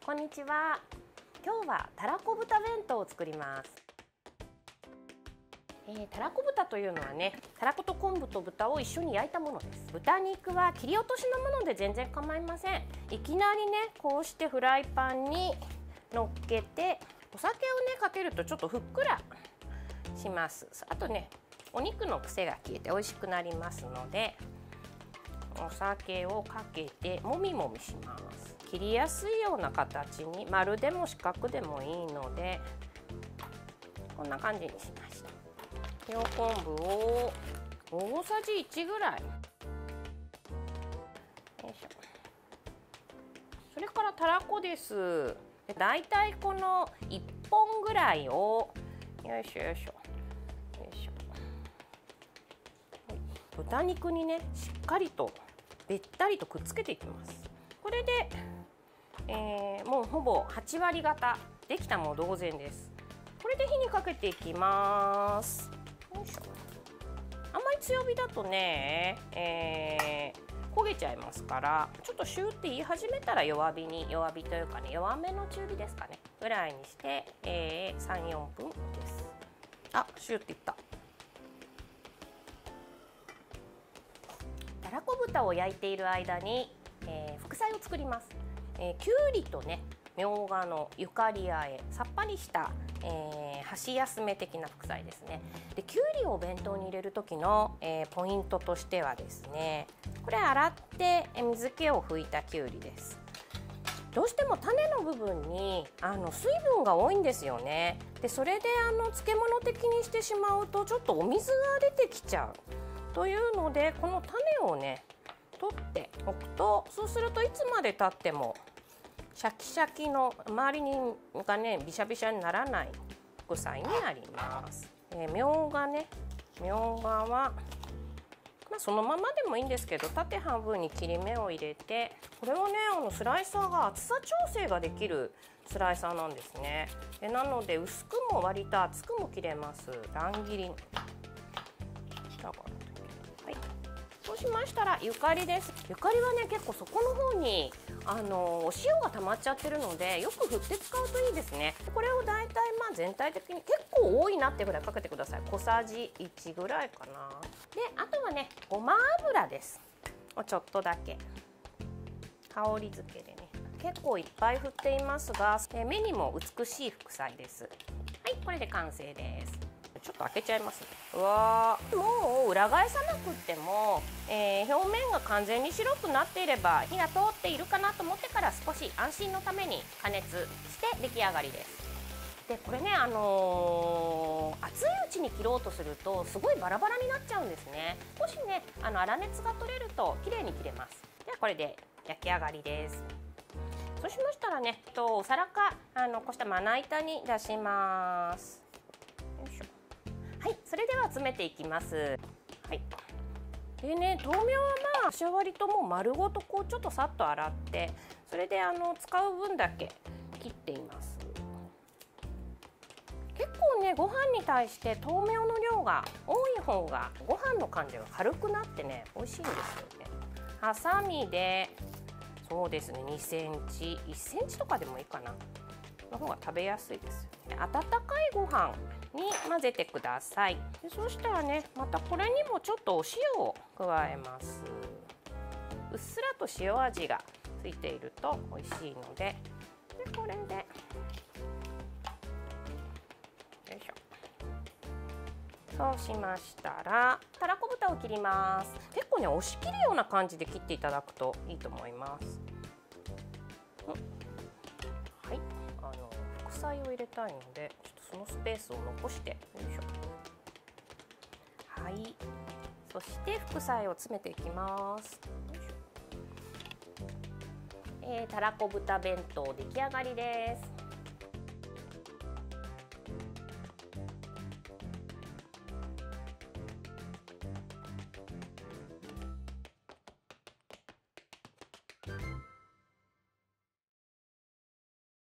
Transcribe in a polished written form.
こんにちは。今日はたらこ豚弁当を作ります。たらこ豚というのはね、たらこと昆布と豚を一緒に焼いたものです。豚肉は切り落としのもので全然構いません。いきなりね、こうしてフライパンに乗っけて、お酒をねかけるとちょっとふっくらします。あとね、お肉の癖が消えて美味しくなりますので、お酒をかけてもみもみします。切りやすいような形に、丸でも四角でもいいのでこんな感じにしました。塩昆布を大さじ1ぐらい、よいしょ。それからたらこです。だいたいこの1本ぐらいをよいしょよいしょよいしょ、豚肉にねしっかりとべったりとくっつけていきます。これで、もうほぼ8割方できたも同然です。これで火にかけていきます。よいしょ。あんまり強火だとね、焦げちゃいますから、ちょっとシューって言い始めたら弱火というかね、弱めの中火ですかねぐらいにして、3、4分です。あ、シューっていった。たらこ豚を焼いている間に、副菜を作ります。きゅうりとね、みょうがのゆかりあえ、さっぱりした、箸休め的な副菜ですね。で、きゅうりをお弁当に入れる時の、ポイントとしてはですね、これ洗って水気を拭いたきゅうりです。どうしても種の部分に水分が多いんですよね。で、それで漬物的にしてしまうとちょっとお水が出てきちゃうというので、この種をね取っておくと、そうするといつまでたってもシャキシャキの周りにがねビシャビシャにならない副菜になります。みょうがは、そのままでもいいんですけど、縦半分に切り目を入れて、これはねスライサーが厚さ調整ができるスライサーなんですね。なので薄くも割と厚くも切れます。乱切り。はい、そうしましたらゆかりです。ゆかりはね結構そこの方にお塩が溜まっちゃってるので、よく振って使うといいですね。これをだいたい全体的に結構多いなってぐらいかけてください。小さじ1ぐらいかな。で、あとはねごま油です。ちょっとだけ香り付けでね、結構いっぱい振っていますが、目にも美しい副菜です。はい、これで完成です。ちょっと開けちゃいますね。うわー、もう裏返さなくっても、表面が完全に白くなっていれば、火が通っているかなと思ってから少し安心のために加熱して出来上がりです。で、これね、熱いうちに切ろうとするとすごいバラバラになっちゃうんですね。少しね粗熱が取れると綺麗に切れます。ではこれで焼き上がりです。そうしましたらね、お皿かこうしたまな板に出します。よいしょ。はい、それでは詰めていきます。はい。でね、豆苗は私は割ともう丸ごとこうちょっとさっと洗って、それで使う分だけ切っています。結構ね、ご飯に対して豆苗の量が多い方がご飯の感じが軽くなってね、美味しいんですよね。ハサミで、そうですね、2センチ、1センチとかでもいいかな。の方が食べやすいです。温かいご飯に混ぜてください。で、そうしたらね、またこれにもちょっとお塩を加えます。うっすらと塩味がついていると美味しいので、これでよいしょ。そうしましたらたらこ豚を切ります。結構ね押し切るような感じで切っていただくといいと思います。はい、副菜を入れたいのでちょっとそのスペースを残して、よいしょ。はい、そして副菜を詰めていきます。たらこ豚弁当出来上がりです。